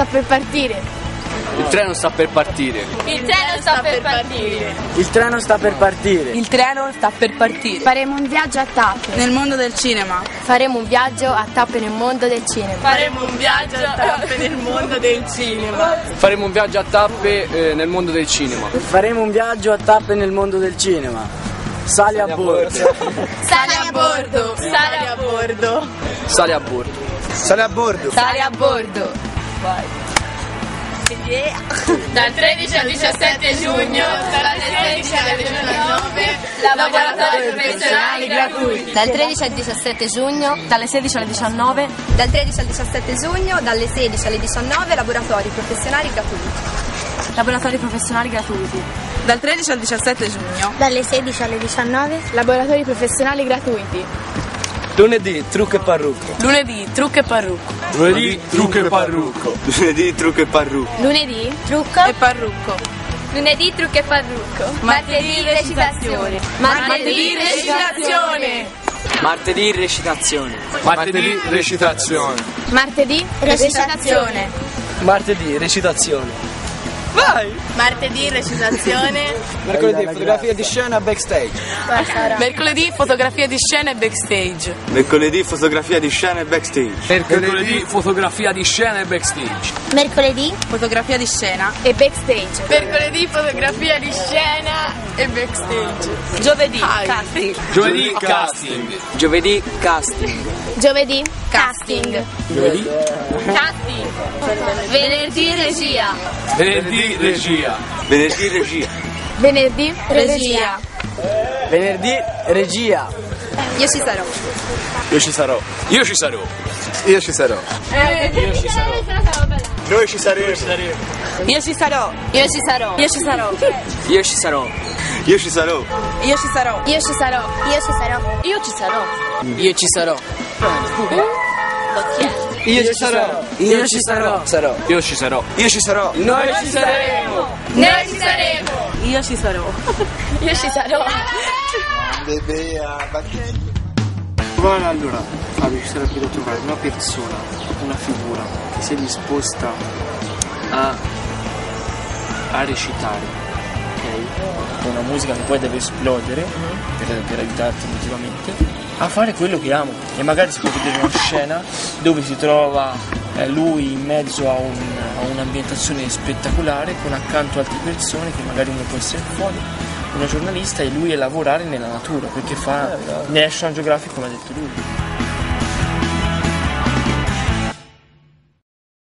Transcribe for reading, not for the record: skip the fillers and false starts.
per partire. Il treno sta per partire. Il treno sta per partire. Il treno sta per partire. Il treno sta per partire. Faremo un viaggio a tappe. Nel mondo del cinema. Faremo un viaggio a tappe nel mondo del cinema. Faremo un viaggio a tappe nel mondo del cinema. Faremo un viaggio a tappe nel mondo del cinema. Faremo un viaggio a tappe nel mondo del cinema. Sali a bordo. Sali a bordo. Sali a bordo. Sali a bordo. Sali a bordo. Sali a bordo. Vai. Dal 13 al 17 giugno, dalle 16 alle 19, laboratori professionali gratuiti. Dal 13 al 17 giugno, Dalle 16 alle 19. dal 13 al 17 giugno, dalle 16 alle 19, laboratori professionali gratuiti. Laboratori professionali gratuiti. Dal 13 al 17 giugno. Dalle 16 alle 19, laboratori professionali gratuiti. Lunedì, trucco e parrucco. Lunedì, trucco e parrucco. Lunedì, trucco e parrucco. Lunedì, trucco e parrucco. Lunedì, trucco. E parrucco. Lunedì, trucco e parrucco. Martedì, recitazione. Martedì, recitazione. Martedì, recitazione. Martedì recitazione. Martedì, recitazione. Martedì, recitazione. Martedì, recitazione. Mercoledì, fotografia di scena backstage. Mercoledì, fotografia di scena e backstage. Mercoledì, fotografia di scena e backstage. Mercoledì, fotografia di scena e backstage. Mercoledì Fotografia di scena. e backstage. Mercoledì, fotografia di scena e backstage. Giovedì, casting. Giovedì casting. Giovedì, casting. Giovedì, casting. Giovedì, Casting. Venerdì, regia. Venerdì regia. Venerdì, regia. Venerdì, regia. Venerdì, regia. Io ci sarò. Io ci sarò. Io ci sarò. Io ci sarò. Noi ci saremo. Io ci sarò. Io ci sarò. Io ci sarò. io ci sarò. Io ci sarò. Io ci sarò. Io ci sarò. Io ci sarò. Io ci sarò. Io ci sarò. Io ci sarò. Io ci sarò. Sarò. Io ci sarò. Io ci sarò. Noi ci saremo. Noi ci saremo. Io ci sarò. Io ci sarò. Ma allora, Fabio, ci sarebbe da trovare una persona, una figura che sia disposta a recitare, ok? Con una musica che poi deve esplodere per aiutarti emotivamente a fare quello che amo. E magari si può vedere una scena dove si trova lui in mezzo a un'ambientazione spettacolare con accanto altre persone che magari uno può essere fuori, una giornalista, e lui a lavorare nella natura perché fa National Geographic come ha detto lui.